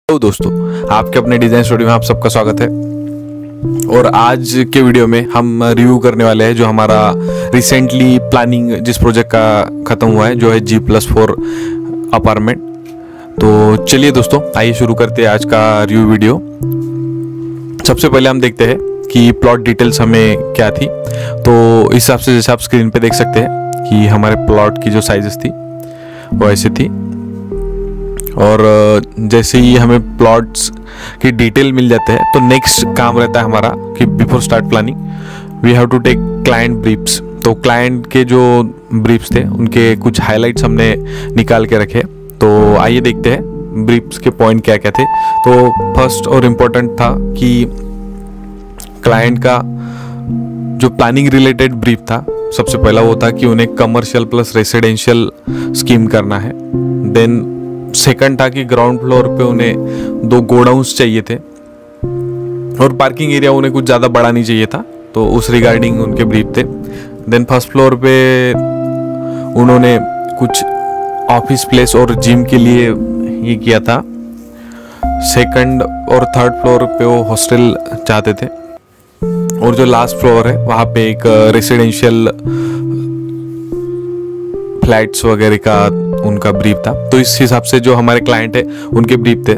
Hello दोस्तों, आपके अपने डिजाइन स्टूडियो में आप सबका स्वागत है। और आज के वीडियो में हम रिव्यू करने वाले हैं जो हमारा रिसेंटली प्लानिंग जिस प्रोजेक्ट का ख़त्म हुआ है, जो है G+4 अपार्टमेंट। तो चलिए दोस्तों, आइए शुरू करते हैं आज का रिव्यू वीडियो। सबसे पहले हम देखते हैं कि प्लॉट डिटेल्स हमें क्या थी। तो इस हिसाब से जैसे आप स्क्रीन पे देख सकते हैं कि हमारे प्लॉट की जो साइजेस थी वो ऐसे थी। और जैसे ही हमें प्लॉट्स की डिटेल मिल जाते हैं तो नेक्स्ट काम रहता है हमारा कि before start planning we have to take client briefs. तो क्लाइंट के जो ब्रीफ्स थे उनके कुछ हाइलाइट्स हमने निकाल के रखे। तो आइए देखते हैं ब्रीफ्स के पॉइंट क्या क्या थे। तो फर्स्ट और इम्पोर्टेंट था कि क्लाइंट का जो प्लानिंग रिलेटेड ब्रीफ था, सबसे पहला वो था कि उन्हें कमर्शियल प्लस रेसिडेंशियल स्कीम करना है। देन सेकंड था कि ग्राउंड फ्लोर पे उन्हें 2 गोडाउन्स चाहिए थे और पार्किंग एरिया उन्हें कुछ ज़्यादा बड़ा नहीं चाहिए था, तो उस रिगार्डिंग उनके ब्रीफ थे। देन फर्स्ट फ्लोर पे उन्होंने कुछ ऑफिस प्लेस और जिम के लिए ये किया था। सेकंड और थर्ड फ्लोर पे वो हॉस्टल चाहते थे और जो लास्ट फ्लोर है वहाँ पे एक रेसिडेंशियल फ्लैट्स वगैरह का उनका ब्रीफ था। तो इस हिसाब से जो हमारे क्लाइंट है उनके ब्रीफ थे।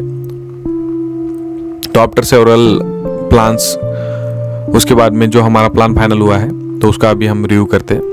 तो आफ्टर सेवरल प्लान्स उसके बाद में जो हमारा प्लान फाइनल हुआ है तो उसका अभी हम रिव्यू करते हैं।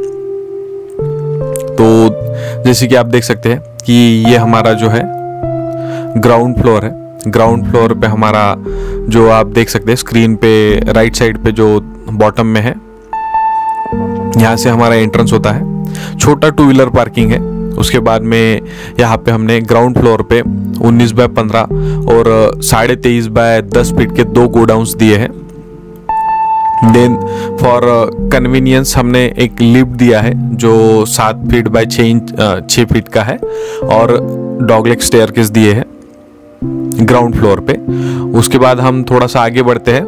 तो जैसे कि आप देख सकते हैं कि ये हमारा जो है ग्राउंड फ्लोर है। ग्राउंड फ्लोर पे हमारा जो आप देख सकते हैं स्क्रीन पे राइट साइड पे जो बॉटम में है, यहाँ से हमारा एंट्रेंस होता है। छोटा 2 व्हीलर पार्किंग है। उसके बाद में यहाँ पे हमने ग्राउंड फ्लोर पे 19x15 और 23.5 बाय 10 फीट के 2 गोडाउन्स दिए हैं। देन फॉर कन्वीनियंस हमने एक लिफ्ट दिया है जो 7 फीट बाय 6 फीट का है और डॉगलेग स्टेयरकेस दिए हैं ग्राउंड फ्लोर पे। उसके बाद हम थोड़ा सा आगे बढ़ते हैं,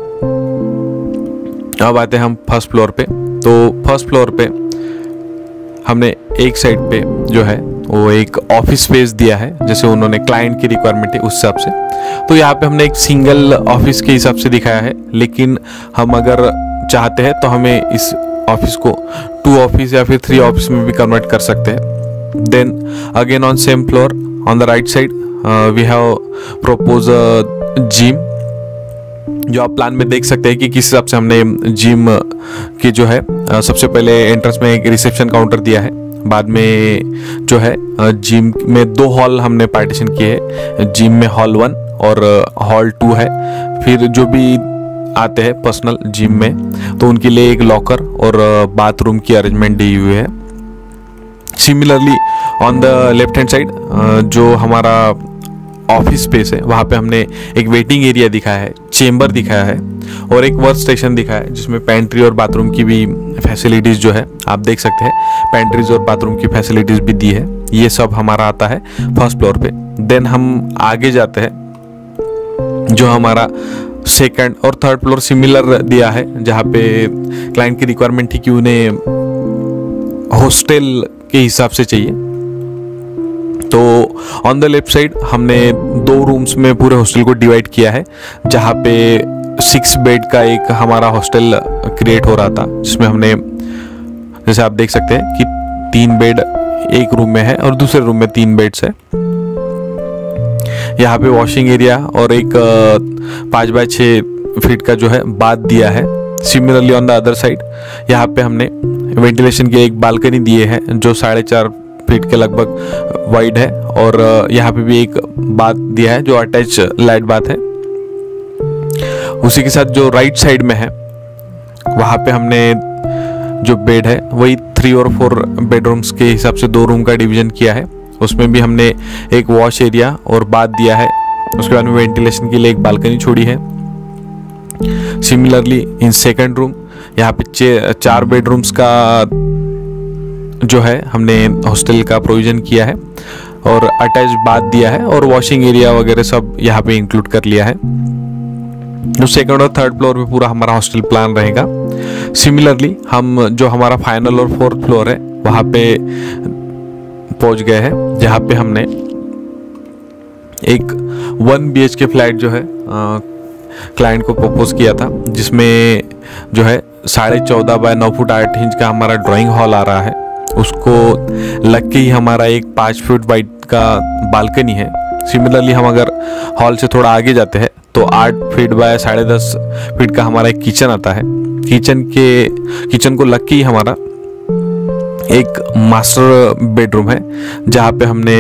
अब आते हैं हम फर्स्ट फ्लोर पे। तो फर्स्ट फ्लोर पे हमने एक साइड पे जो है वो एक ऑफिस स्पेस दिया है, जैसे उन्होंने क्लाइंट की रिक्वायरमेंट है उस हिसाब से। तो यहाँ पे हमने एक सिंगल ऑफिस के हिसाब से दिखाया है, लेकिन हम अगर चाहते हैं तो हमें इस ऑफिस को 2 ऑफिस या फिर 3 ऑफिस में भी कन्वर्ट कर सकते हैं। Then again on same floor on the right side we have propose gym, जो आप प्लान में देख सकते हैं कि किस हिसाब से हमने जिम की जो है सबसे पहले एंट्रेंस में एक रिसेप्शन काउंटर दिया है। बाद में जो है जिम में 2 हॉल हमने पार्टीशन किए हैं। जिम में हॉल 1 और हॉल 2 है। फिर जो भी आते हैं पर्सनल जिम में तो उनके लिए एक लॉकर और बाथरूम की अरेंजमेंट दी हुई है। Similarly on the left hand side जो हमारा ऑफिस स्पेस है वहाँ पे हमने एक वेटिंग एरिया दिखाया है, चेम्बर दिखाया है और एक वर्क स्टेशन दिखाया है, जिसमें पेंट्री और बाथरूम की भी फैसिलिटीज़ जो है आप देख सकते हैं। पेंट्रीज और बाथरूम की फैसिलिटीज़ भी दी है। ये सब हमारा आता है फर्स्ट फ्लोर पे। देन हम आगे जाते हैं, जो हमारा सेकंड और थर्ड फ्लोर सिमिलर दिया है, जहाँ पे क्लाइंट की रिक्वायरमेंट थी कि उन्हें हॉस्टल के हिसाब से चाहिए। तो ऑन द लेफ्ट साइड हमने 2 रूम्स में पूरे हॉस्टल को डिवाइड किया है, जहाँ पे 6 बेड का एक हमारा हॉस्टल क्रिएट हो रहा था, जिसमें हमने जैसे आप देख सकते हैं कि 3 बेड एक रूम में है और दूसरे रूम में 3 बेड्स है। यहाँ पे वॉशिंग एरिया और एक 5 बाय 6 फीट का जो है बाथ दिया है। Similarly on the other side यहाँ पे हमने वेंटिलेशन की एक बालकनी दिए है जो 4.5 फीट के लगभग वाइड है और यहाँ पे भी एक बाथ दिया है जो अटैच लाइट बाथ है। उसी के साथ जो राइट साइड में है वहाँ पे हमने जो बेड है वही 3 और 4 बेडरूम्स के हिसाब से 2 रूम का डिवीजन किया है। उसमें भी हमने एक वॉश एरिया और बाथ दिया है। उसके बाद में वेंटिलेशन के लिए एक बालकनी छोड़ी है। सिमिलरली इन सेकंड रूम यहाँ पे 4 बेडरूम्स का जो है हमने हॉस्टल का प्रोविजन किया है और अटैच बाथ दिया है और वॉशिंग एरिया वगैरह सब यहाँ पे इंक्लूड कर लिया है। जो सेकंड और थर्ड फ्लोर पे पूरा हमारा हॉस्टल प्लान रहेगा। सिमिलरली हम जो हमारा फाइनल और 4th फ्लोर है वहाँ पे पहुँच गए हैं, जहाँ पे हमने एक 1 BHK फ्लैट जो है क्लाइंट को प्रपोज किया था, जिसमें जो है 14.5 बाय 9 फुट 8 इंच का हमारा ड्राइंग हॉल आ रहा है। उसको लग के ही हमारा एक 5 फुट वाइड का बालकनी है। सिमिलरली हम अगर हॉल से थोड़ा आगे जाते हैं तो 8 फीट बाय 10.5 फीट का हमारा एक किचन आता है। किचन को लग के ही हमारा एक मास्टर बेडरूम है, जहाँ पे हमने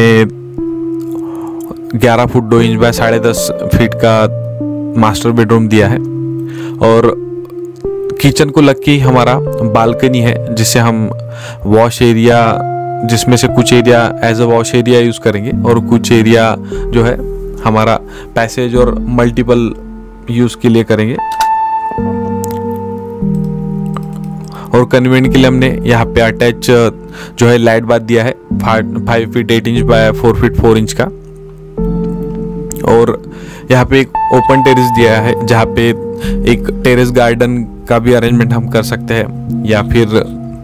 11 फुट 2 इंच बाय 10.5 फीट का मास्टर बेडरूम दिया है। और किचन को लग के ही हमारा बालकनी है, जिसे हम वॉश एरिया, जिसमें से कुछ area as a wash area use करेंगे और कुछ एरिया जो है हमारा पैसेज और मल्टीपल यूज़ के लिए करेंगे। और कन्वीनियंट के लिए हमने यहाँ पे अटैच जो है लाइट बाथ दिया है 5 feet 8 inch by 4 feet 4 inch का। और यहाँ पे एक ओपन टेरेस दिया है, जहाँ पे एक टेरेस गार्डन का भी अरेंजमेंट हम कर सकते हैं, या फिर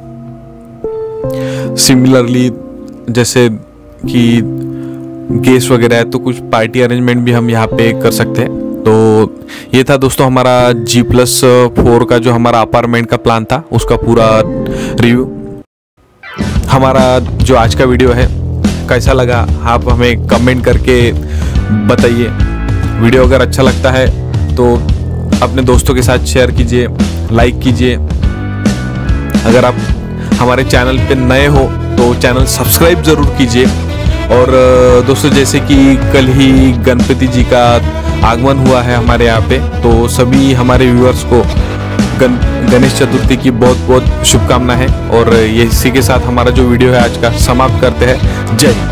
सिमिलरली जैसे कि गेस्ट वगैरह है तो कुछ पार्टी अरेंजमेंट भी हम यहाँ पे कर सकते हैं। तो ये था दोस्तों हमारा G+4 का जो हमारा अपार्टमेंट का प्लान था, उसका पूरा रिव्यू। हमारा जो आज का वीडियो है कैसा लगा आप हमें कमेंट करके बताइए। वीडियो अगर अच्छा लगता है तो अपने दोस्तों के साथ शेयर कीजिए, लाइक कीजिए। अगर आप हमारे चैनल पे नए हो तो चैनल सब्सक्राइब ज़रूर कीजिए। और दोस्तों जैसे कि कल ही गणपति जी का आगमन हुआ है हमारे यहाँ पे, तो सभी हमारे व्यूअर्स को गणेश चतुर्थी की बहुत बहुत शुभकामनाएं हैं। और ये इसी के साथ हमारा जो वीडियो है आज का समाप्त करते हैं। जय हिंद।